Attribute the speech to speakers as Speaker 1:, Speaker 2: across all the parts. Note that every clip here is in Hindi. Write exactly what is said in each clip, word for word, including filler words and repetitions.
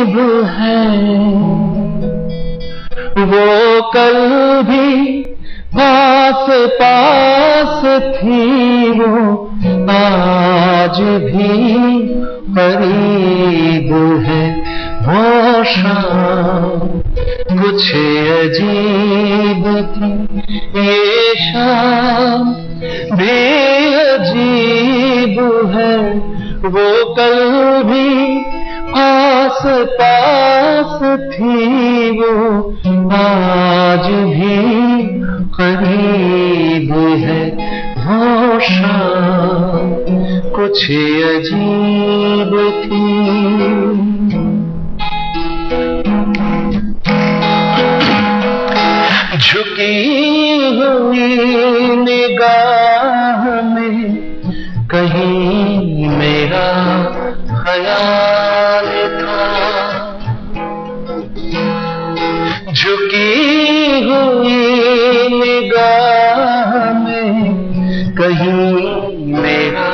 Speaker 1: अजीब है, वो कल भी पास पास थी, वो आज भी करीब है। वो शाम कुछ अजीब थी, ये शाम भी अजीब है, वो कल भी पास पास थी, वो आज भी करीब है। वो शाम कुछ अजीब थी। झुकी हुई निगाह में कहीं मेरा ख्याल था, झुकी हुई निगाह में कहीं मेरा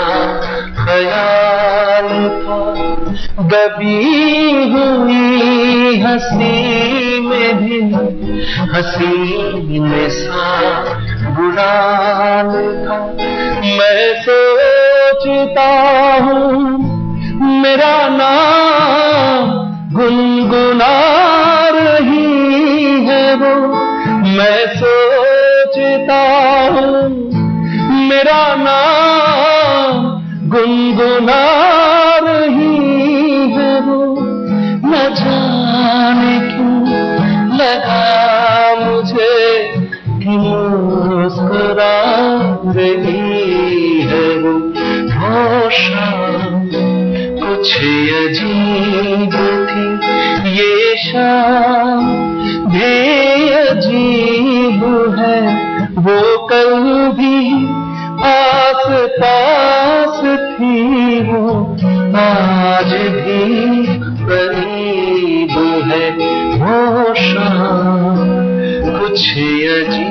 Speaker 1: ख्याल था, दबी हुई हंसी में भी हंसी में सा बुरान था। मैं सोचता हूँ मेरा नाम गुनगुना रही है वो, मैं सोचता हूँ मेरा नाम गुनगुना रही है वो, न जाने क्यों लगा मुझे कि मुस्कुरा रही है वो। वो शाम कुछ अजीब थी, ये शाम भी अजीब है, वो कल भी पास पास थी, वो आज भी करीब है। वो शाम कुछ अजीब